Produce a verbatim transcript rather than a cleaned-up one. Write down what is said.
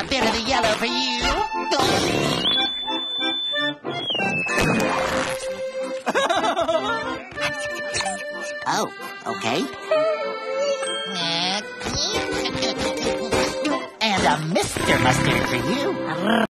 bit of the yellow for you. Oh, okay. And a Mister Mustard for you.